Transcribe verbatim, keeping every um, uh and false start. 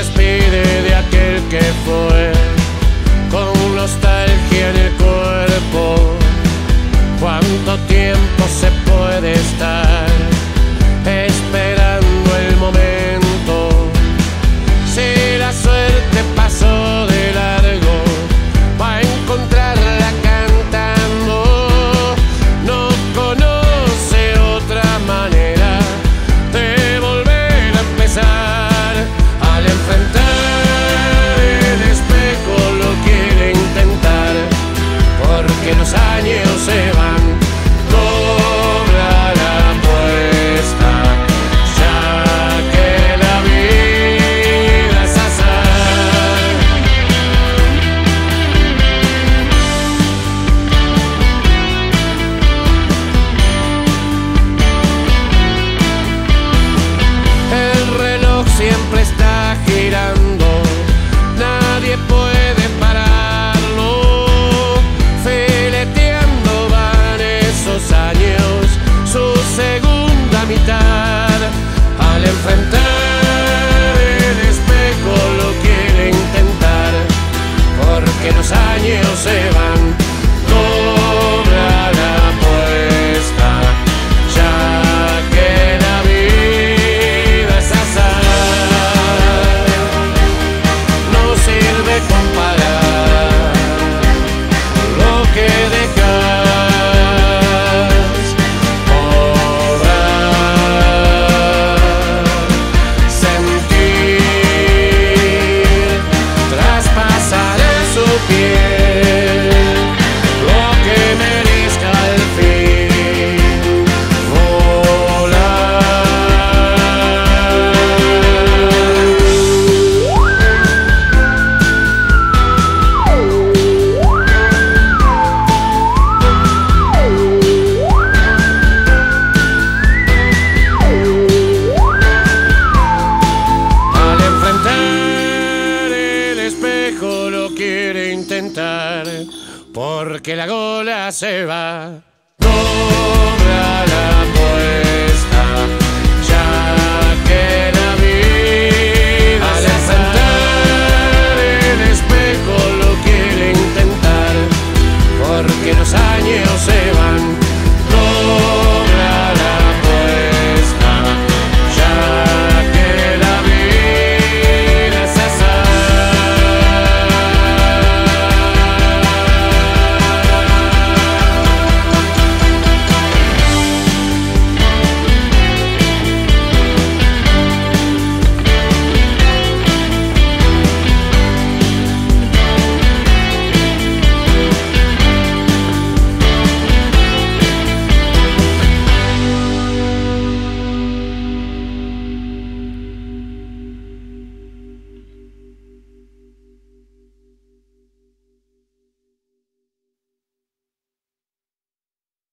despide de aquel que fue, con nostalgia en el cuerpo. ¿Cuánto tiempo se puede estar esperando el momento? Si la suerte pasó de largo, va a encontrarla cantando. No conoce otra manera de volver a empezar. Al enfrentar el espejo lo quiere intentar, porque los años se van. Cobra la apuesta, ya que la vida es azar. El reloj siempre está girando, nadie puede pararlo. Fileteando van esos años, su segunda mitad. Al enfrentar el espejo lo quiere intentar, porque los años se van. Cobra la apuesta, ya que la vida es azar. No sirve comparar lo que dejas obrar. Sentir traspasar en su piel lo que merezca al fin Al enfrentar el espejo lo quiere intentar, porque la gola se va. No